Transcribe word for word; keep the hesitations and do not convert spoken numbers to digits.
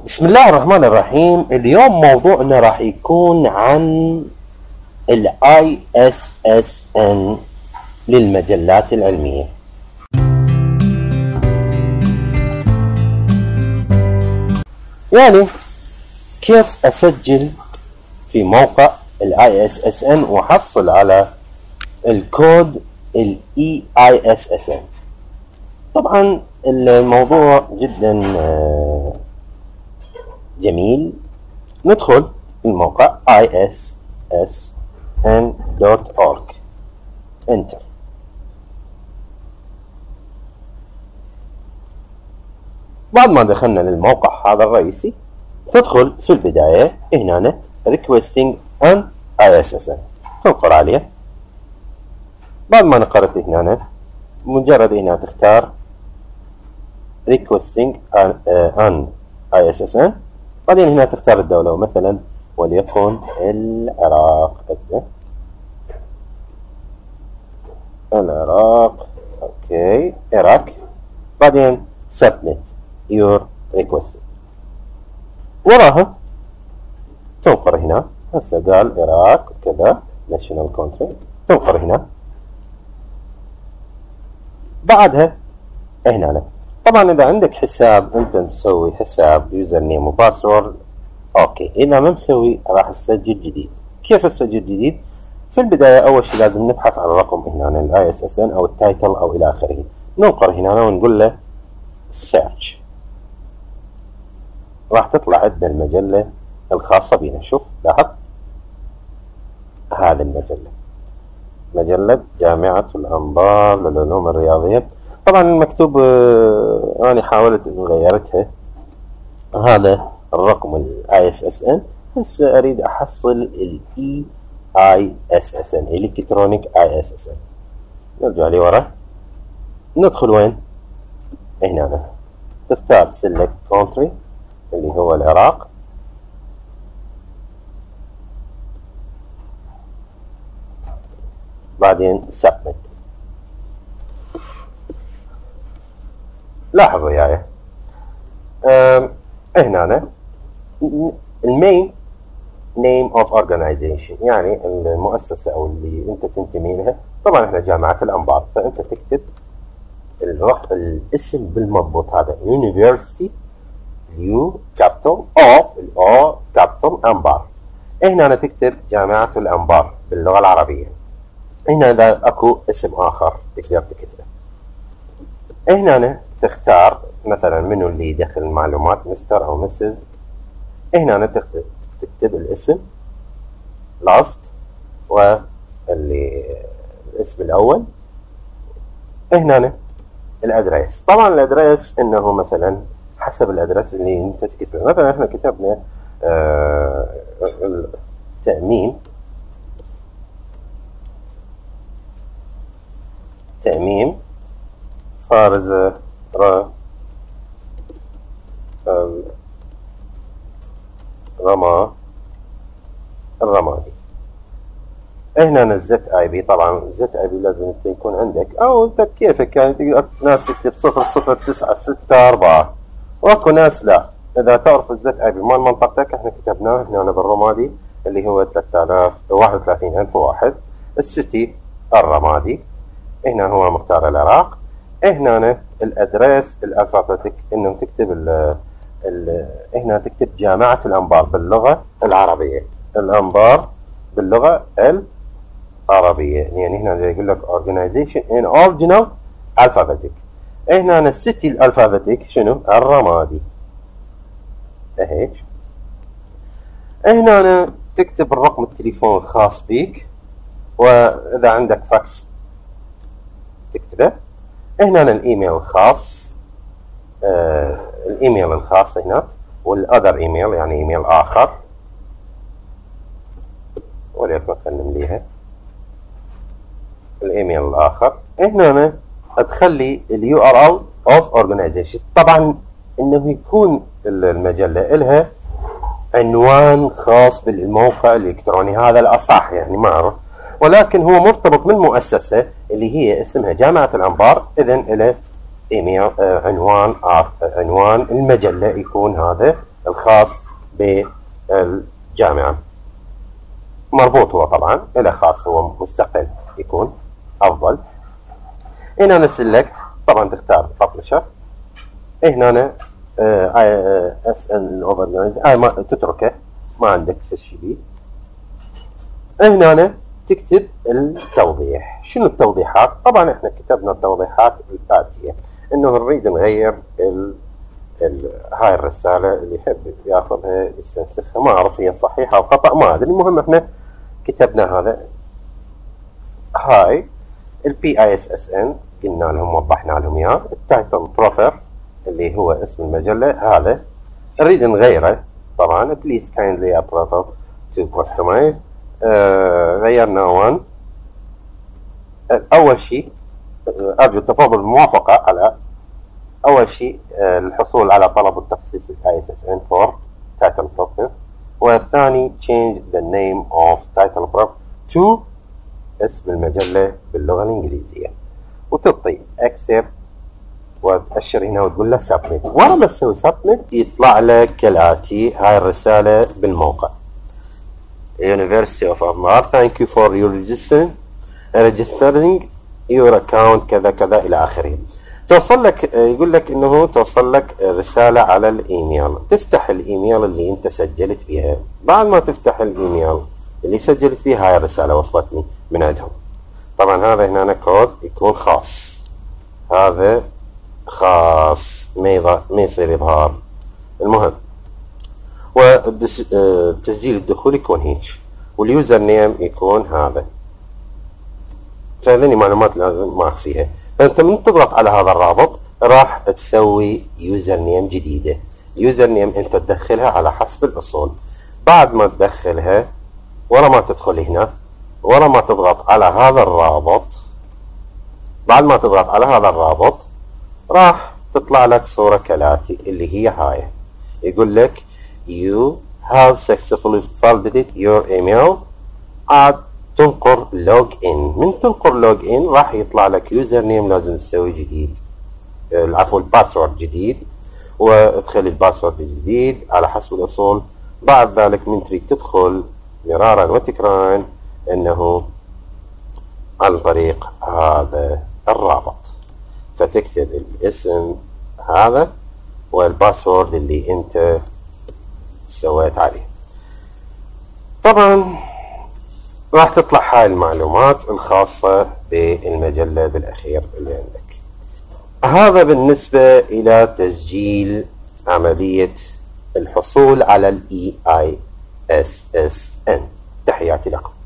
بسم الله الرحمن الرحيم. اليوم موضوعنا راح يكون عن ال آي إس إس إن للمجلات العلمية. يعني كيف أسجل في موقع ال آي إس إس إن وأحصل على الكود ال إي آي إس إس إن. طبعا الموضوع جدا جميل. ندخل الموقع آي إس إس إن دوت أورج، انتر. بعد ما دخلنا للموقع هذا الرئيسي، تدخل في البداية هنا requesting an آي إس إس إن، تنقر عليه. بعد ما نقرت هنا مجرد هنا تختار requesting an آي إس إس إن، بعدين هنا تختار الدولة، ومثلا وليكن العراق. العراق، اوكي، عراق. بعدين submit your request. وراها تنقر هنا، هسه قال عراق كذا national country، تنقر هنا. بعدها هنا طبعا اذا عندك حساب انت مسوي حساب يوزر نيم وباسورد، اوكي. اذا ما مسوي راح تسجل جديد. كيف تسجل جديد؟ في البدايه اول شيء لازم نبحث عن الرقم هنا ال آي إس إس إن او التايتل او الى اخره. ننقر هنا ونقول له سيرش، راح تطلع عندنا المجله الخاصه بنا. شوف، لاحظ هذه المجله، مجله جامعه الانبار للعلوم الرياضيه. طبعا المكتوب انا حاولت اني غيرتها، هذا الرقم ال آي إس إس إن. هسه اريد احصل ال إي آي إس إس إن، الكترونيك آي إس إس إن. نرجع لي ورا، ندخل وين؟ هنا تختار select country اللي هو العراق، بعدين submit. لاحظوا وياي هنا المين name of organization، يعني المؤسسة أو اللي أنت تنتمي لها. طبعا احنا جامعة الأنبار، فأنت تكتب الوقت الاسم بالمضبوط، هذا University U capital of O capital أنبار. هنا تكتب جامعة الأنبار باللغة العربية. هنا إذا أكو اسم آخر تقدر تكتبه. هنا تختار مثلا منو اللي يدخل المعلومات، مستر أو مسز. هنا تكتب تكتب الاسم last واللي الاسم الأول. هنا الأدريس، طبعا الأدريس إنه مثلا حسب الأدريس اللي أنت تكتبه. مثلا إحنا كتبنا آه التأمين تأميم فارز ر رما الرمادي. هنا الزت اي بي، طبعا الزت اي بي لازم يكون عندك، او انت بكيفك، يعني تقدر ناس تكتب صفر صفر تسعة ستة أربعة، واكو ناس لا. اذا تعرف الزت اي بي مال منطقتك، احنا كتبناه هنا بالرمادي اللي هو ثلاثة آلاف وواحد وثلاثين ألف وواحد. السيتي الرمادي، هنا هو مختار العراق. هنا الادريس الالفابيتك، انه تكتب ال ال هنا تكتب جامعة الأنبار باللغة العربية، الأنبار باللغة العربية. يعني هنا يقول لك organization in original alphabetic. هنا السيتي الألفابيتك شنو؟ الرمادي. هيك. هنا تكتب الرقم التليفون الخاص بيك، وإذا عندك فاكس تكتبه. هنا الإيميل الخاص، آه الايميل الخاص هنا، والاذر ايميل يعني ايميل اخر، وليكن خلينا نمليها الايميل الاخر. هنا تخلي اليو ار ال اوف اورجانيزيشن. طبعا انه يكون المجله لها عنوان خاص بالموقع الالكتروني، هذا الاصح يعني ما اعرف، ولكن هو مرتبط بالمؤسسه اللي هي اسمها جامعه الانبار. اذا له ايميل، آه عنوان آه عنوان المجله يكون هذا الخاص بالجامعة، مربوط هو طبعا إلى خاص، هو مستقل يكون أفضل. هنا أنا سلكت، طبعا تختار ببلشر. هنا أنا اس ان اوفر ما تتركه، ما عندك في الشيء. هنا أنا تكتب التوضيح. شنو التوضيحات؟ طبعا احنا كتبنا التوضيحات الآتية، انه نريد نغير ال ال هاي الرسالة، اللي يحب ياخذها يستنسخها، ما اعرف هي صحيحة او خطأ، ما ادري. المهم احنا كتبنا هذا. هاي البي اي اس اس ان قلنا لهم، وضحنا لهم اياه. التايتل بروبر اللي هو اسم المجلة، هذا نريد نغيره. طبعا بليز كايندلي ابروف تو كاستمايز. غيرنا وان. اول شيء ارجو التفاضل بالموافقة على اول شيء الحصول على طلب التخصيص الاي اس اس ان for title prop، والثاني change the name of title prop to اسم المجلة باللغة الانجليزية، وتعطي accept وتأشر هنا وتقول له submit. ورا ما تسوي submit يطلع لك كالآتي هاي الرسالة بالموقع: University of Amar, thank you for your registering registering your account كذا كذا إلى آخره. توصل لك، يقول لك إنه توصل لك رسالة على الإيميل. تفتح الإيميل اللي أنت سجلت بها. بعد ما تفتح الإيميل اللي سجلت بيه، هاي الرسالة وصلتني من عندهم. طبعا هذا هنا كود يكون خاص، هذا خاص، ما ما يصير إظهار. المهم، وتسجيل الدخول يكون هيك، واليوزر نيم يكون هذا. فهذني معلومات لازم ما اخفيها. فانت من تضغط على هذا الرابط راح تسوي يوزر نيم جديده. يوزر نيم انت تدخلها على حسب الاصول. بعد ما تدخلها، ورا ما تدخل هنا، ورا ما تضغط على هذا الرابط، بعد ما تضغط على هذا الرابط راح تطلع لك صورة كالآتي اللي هي هاي. يقول لك you have successfully validated your email. عاد تنقر لوج ان. من تنقر لوج ان راح يطلع لك يوزر نيم لازم تسوي جديد، العفو الباسورد جديد، وادخل الباسورد الجديد على حسب الاصول. بعد ذلك من تريد تدخل مرارا وتكرارا انه عن طريق هذا الرابط، فتكتب الاسم هذا والباسورد اللي انت سويت عليه. طبعا راح تطلع هاي المعلومات الخاصة بالمجلة بالأخير اللي عندك. هذا بالنسبة إلى تسجيل عملية الحصول على ال إي آي إس إس إن. تحياتي لكم.